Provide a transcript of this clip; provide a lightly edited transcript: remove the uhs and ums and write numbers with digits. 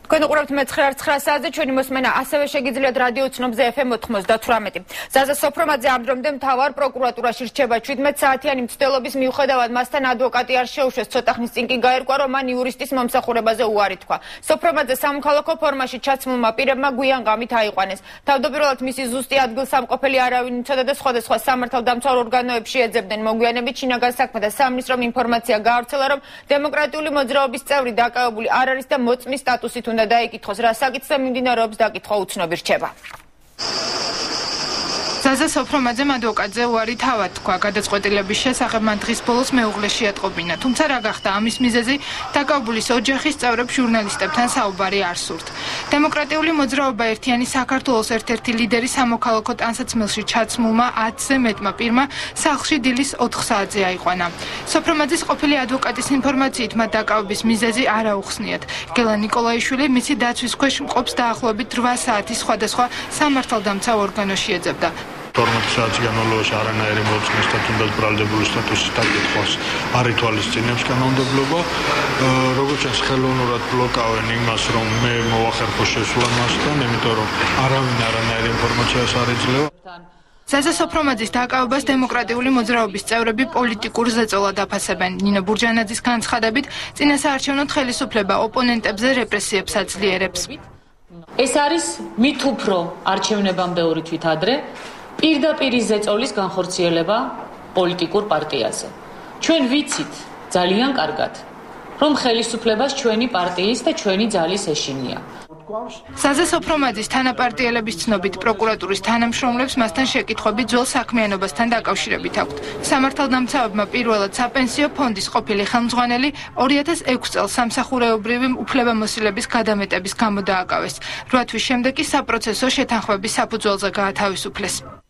Თქვენ უყურებთ მე-9 საათზე ჩვენი მოსმენა ასევე შეგიძლიათ რადიო ცნობზე FM 98. ზაზა სოფრომაძე ამ დრომდე მთავარ პროკურატურაში რჩება ჩვიდმეტსაათიანი მცდელობის მიუხედავად მასთან ადვოკატი არ შეუშვეს ცოტა ხნის წინ კი გაირკვა რომ მან იურისტის მომსახურებაზე უარი თქვა. სოფრომაძე სამოქალაქო ფორმაში ჩაცმულმა პირებმა გვიან ღამით აიყვანეს. თავდაპირველად მისი ზუსტი ადგილსამყოფელი არავინ იცოდა და სხვადასხვა სამართალდამცავ ორგანოებში ეძებდნენ მოგვიანებით შინაგან საქმეთა სამინისტრომ ინფორმაცია გაავრცელა რომ დემოკრატიული მოძრაობის წევრი დაკავებული არ არის და მოწმის სტატუსით უნდა დაიკითხოს, რა საკითხზე მიმდინარეობს დაკითხვა უცნობი რჩება. ზაზა სოფრომაძემ ადვოკატზე უარი თავად თქვა, გადაწყვეტილების შესახებ მან დღის ბოლოს მეუღლეში ატყობინა, თუმცა რა გახდა ამის მიზეზი, დაკავებულის ოჯახის წევრებს ჟურნალისტებთან საუბარი არ სურთ. დემოკრატიული მოძრაობა ერთიანი საქართველოს ერთ-ერთი ლიდერი სამოქალაქო ტანსაცმელში ჩაცმულმა 10-ზე მეტმა პირმა სახლში დილის 4 საათზე აიყვანა. სოფრომაძის ყოფილი ადვოკატის ინფორმაციით მათ დაკავების მიზეზი არ აუხსნიათ. გელა ნიკოლაიშვილი მისი დაცვის ქვეშ მყოფს დაახლოებით 8 საათის სხვადასხვა სამართალდამცავ ორგანოში ეძებდა. 12 საათის განმავლობაში არანაირი მოწმის და თუნდაც ბრალდებული სტატუსის დაკითხვას არ ითვალისწინებს კანონმდებლობა. როგორც ჩანს, ხელოვნურად ბლოკავენ იმას, რომ მე მოვახერხო შესვლა მასთან, იმიტომ რომ არავინ არანაირი ინფორმაციას არ იძლევა. ზაზა სოფრომაძის დაკავებას დემოკრატიული მოძრაობის წევრები პოლიტიკურ ზეწოლად აფასებენ. ნინო ბურჯანაძის განცხადებით, წინასაარჩევნო ხელისუფლება ოპონენტებზე რეპრესიებს აძლიერებს. ეს არის მით უფრო არჩევნებამდე 2 თვით ადრე პირდაპირი ზეწოლის განხორციელება პოლიტიკურ პარტიაზე. ჩვენ ვიცით ძალიან კარგად, რომ ხელისუფლებას ჩვენი პარტიის და ჩვენი ძალის ეშინია. ზაზა სოფრომაძის თანაპარტიელების ცნობით პროკურატურის თანამშრომლებს მასთან შეკითხვები ძველ საქმიანობასთან დაკავშირებით აქვთ. სამართალდამცავებმა პირველად საპენსიო ფონდის ყოფილი ხელმძღვანელი 2006 წელს სამსახურეობრივი უფლებამოსილების გადამეტების გამო დააკავეს. 8 თვის შემდეგ კი საპროცესო შეთანხმების საფუძველზე გაათავისუფლეს.